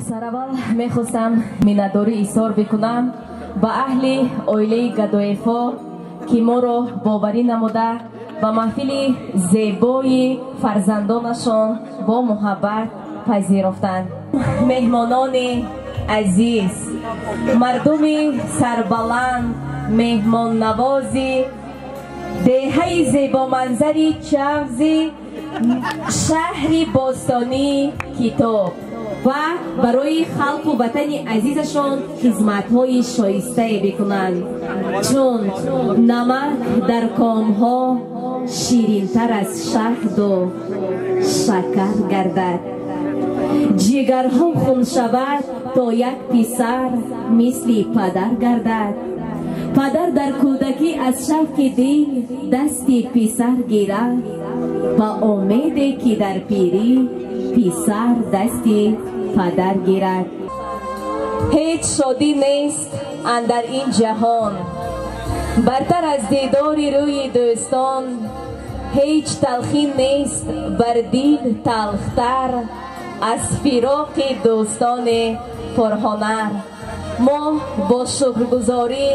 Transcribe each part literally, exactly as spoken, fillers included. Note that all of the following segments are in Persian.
سرول میخواستم مینداری ایثار بکنم به اهل اویله گدایفا که ما را باوری نموده و محفل زیبای فرزندانشان با محبت پذیرفتند. مهمانان عزیز، مردم سربلند، مهمان نوازی، دهه زیبا منظری چغزی، شهری باستانی کتاب و برای خلق و وطن عزیزشان خدمت‌های شایسته بکنند، چون نمک در کامها شیرین‌تر از شهد و شکر گردد. جگرها خون شود تا یک پسر مثل پدر گردد. پدر در کودکی از شوق دل دستی پسر گیرد و امیدی که در پیری پسر دستی پدر گیرد. هیچ شادی نیست اندر این جهان برتر از دیدار روی دوستان، هیچ تلخی نیست بر دل تلختر از فراق دوستان پرهنر. ما با شکرگزاری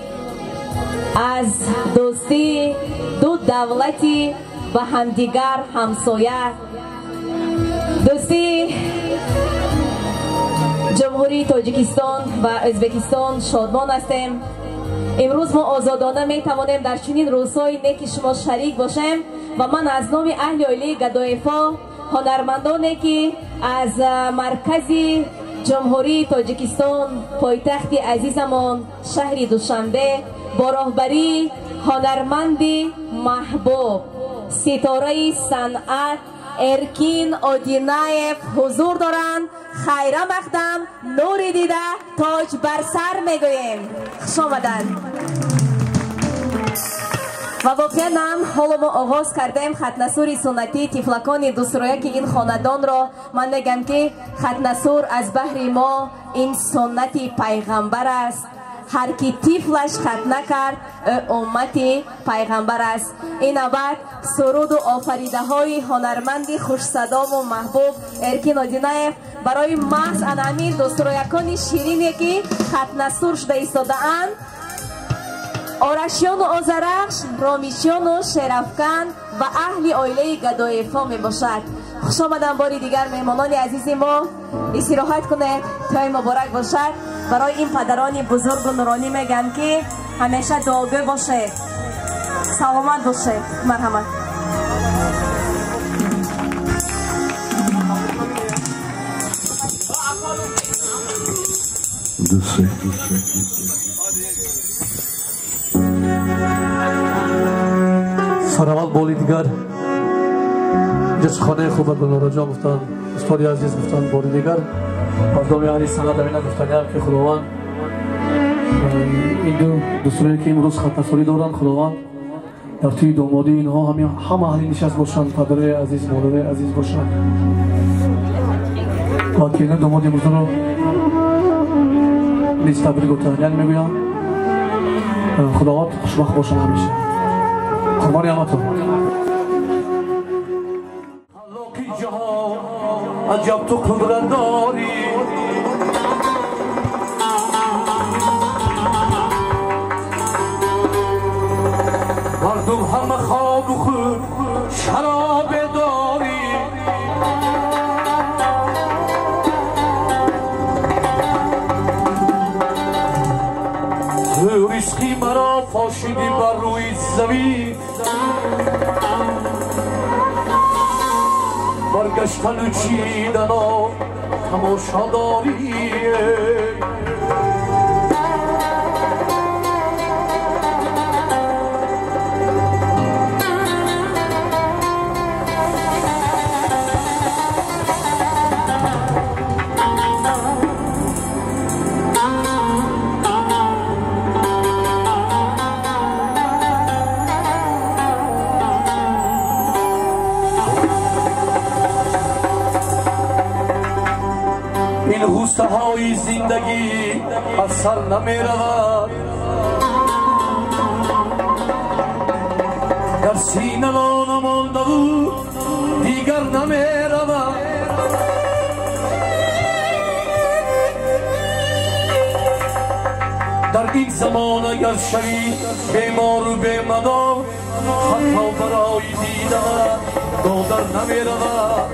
از دوستی دو دولتی و همدیگر همسایه، دوستی جمهوری تاجیکستان و ازبکستان شادمان هستیم. امروز ما آزادانه می توانیم در چنین روزهای نیک شما شریک باشیم و من از نام اهل اویله گدایفا، هنرمندانی که از مرکز جمهوری تاجیکستان پایتخت عزیزمان شهر دوشنبه با راهبری هنرمند محبوب ستاره صنعت ارکین آدینایف حضور دارند. خیره مقدم، نور دیده، تاج بر سر میگوییم. خوش آمدند. و واقعا هم حالا ما آغاز کردیم ختنسور سنتی تفلکان دوسترویه که این خاندان را من میگم که ختنسور از بحر ما این سنت پیغمبر است. هر کی تیفلش ختنه کرد امت پیغمبر است. این بعد سرود و آفریده های هنرمند خوش صدا و محبوب ارکین آدینایف برای محض انامی دوسترویکان شیرینی که ختنه سور شده ایستاده اند، آرشیان و آزرخش، رامیشیان و شرفکن و اهل اویله گدایفا می باشد. خوش آمدن باری دیگر مهمانان عزیز ما. استراحت کنه تای مبارک باشد. برای این پدران بزرگ و نورانی میگم که همیشه دعاگو باشه، سلامت باشه. مرحمت. سرول بولی دیگر جس خانه خوب گلنورا جان گفتن، استوری عزیز گفتن بولی دیگر مردم یعنی سند امینه گفتن که خداوند این دو دوستانی که امروز ختنسوری دارن خداوند در توی دامادی اینها همه همه اهلی نشست باشند، پدر عزیز مادر عزیز باشند و که این دامادی امروز رو نیز تبریک و تهنیت میگویم. خداوند خوشبخت باشن همیشه. قربانی همتون. خلاقی جهان عجب تو قدرت داری، مردم همه خواب و خود شراب داری، تو رزقی مرا پاشیدی بر روی زمین، برگشتن و چیدن و تماشا داری. این غوسه های زندگی از سر نمی رود، در سینه ما نمانده بود دیگر نمی رود. در این زمان اگر شوی بیمار و بیمدار حتی برای دیدن دادر نمی رود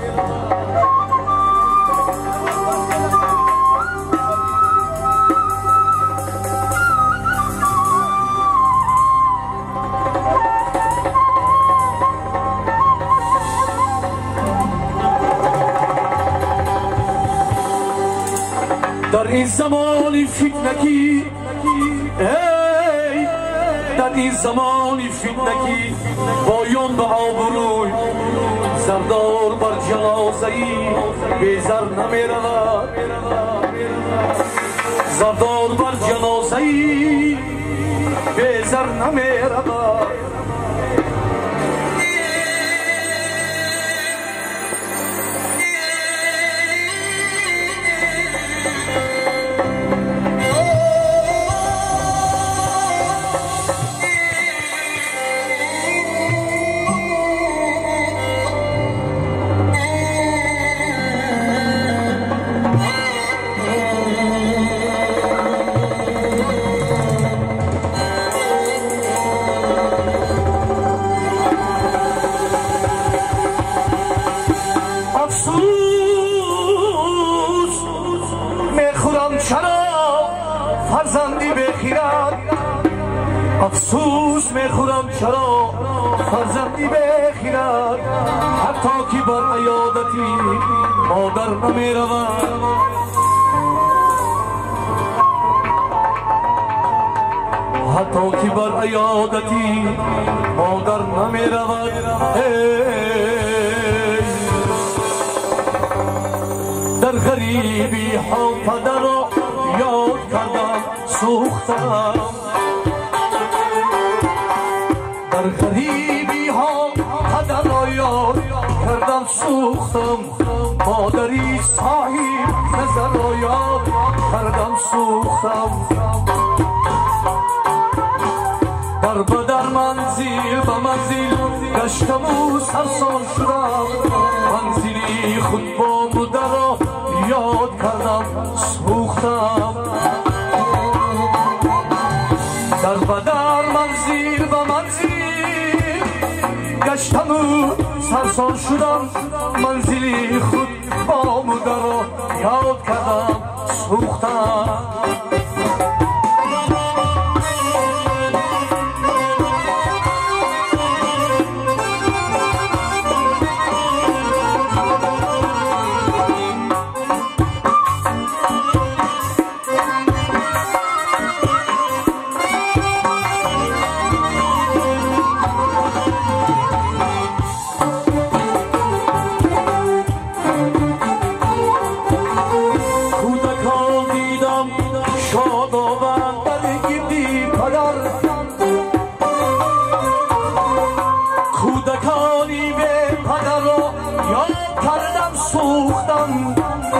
در این زمان فتنگی ای در این زمان فتنگی بایان به آبروی زردار بر جنازه‌ای بیزر نمی رود زردار بر جنازه‌ای بیزر نمی رود افسوس میخورم چرا فرزندی بخیرد حتی که بر عیادتی مادر نمی رود حتی که بر عیادتی مادر نمی رود در غریبی ها پدر را یاد کردم سوختم در غریبی ها پدر را یاد کردم سوختم مادری صاحب نظر را یاد کردم سوختم در بدر منزل به منزل گشتم و سرسان شدم منزلی خود با مادر را یاد کردم سوختم در بدر منزل به منزل گشتم و سرسان شدم منزلی خود با مادر را یاد کردم سوختم کودکانی به پدر را یاد کردم سوختم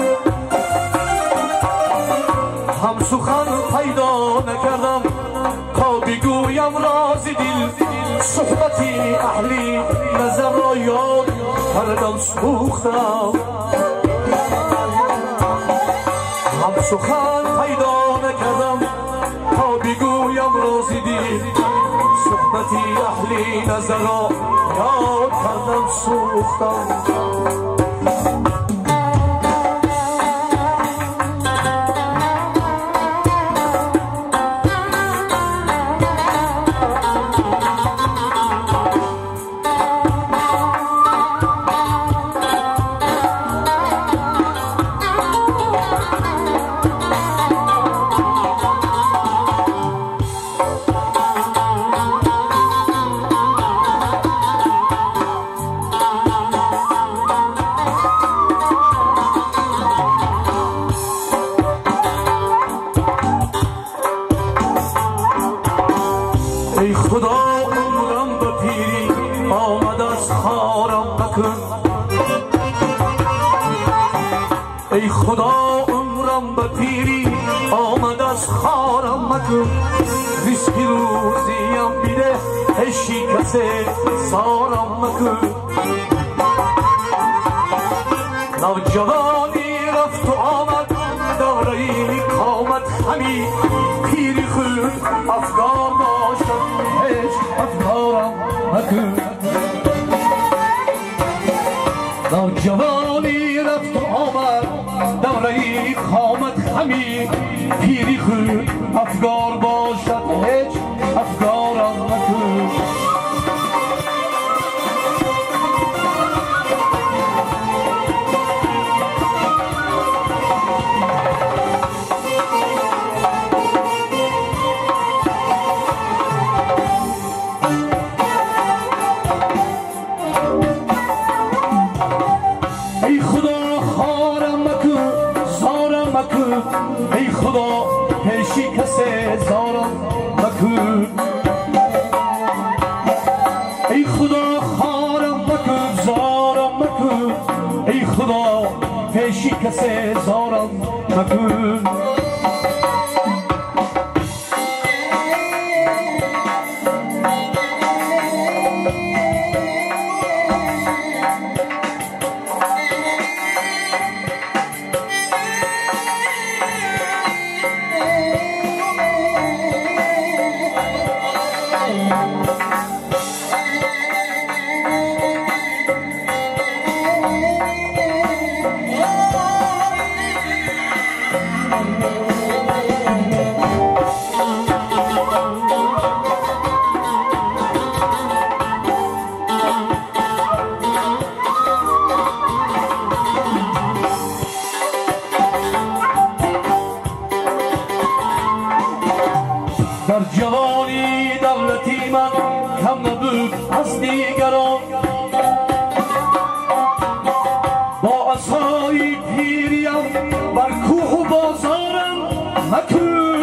هم سخن پیدا نکردم تا بگویم راز دل صحبتی اهلی نظر را یاد کردم سوختم هم سخن پیدا نکردم تا بگویم راز دل صحبتی اهلی نظر را یاد کردم سوختم ای خدا عمرم به پیری آمد از خارم مکن ای خدا عمرم به پیری آمد از خارم مکن ریسکی روزیم بیده هشی کسی سارم مکن نوجوانی رفت و آمد دارایی کامت همی پیری خود افکار باشد هیچ افکارم مکن در جوانی رفت و آمد دوره خامد خمی پیری خود افکار باشد هیچ افکارم مکن ای خدا پیشی کسی زارم مکن ای خدا خارم مکن زارم مکن ای خدا پیشی کسی زارم مکن در جوانی دولتی من کم نبود از دیگران با عصای پیریم بر کوه و بازارم مکن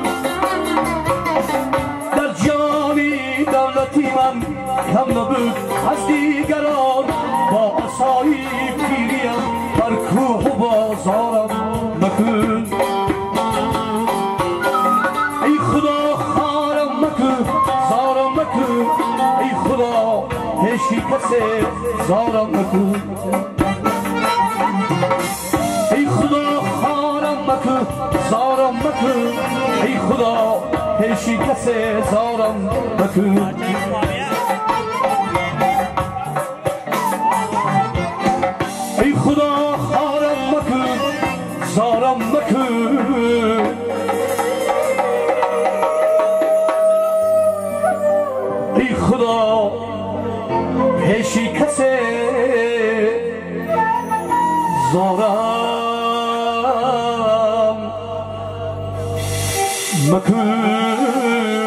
در جوانی دولتی من کم نبود از دیگران با عصای پیریم بر کوه و بازارم مکن ای خدا خارم مکن زارم مکن ای خدا پیشی کسی زارم مکن ای خدا خارم مکن زارم مکن ای خدا پیشی کسی زارم مکن ای خدا خارم مکن زارم مکن ای خدا پیشی کسی زارم مکن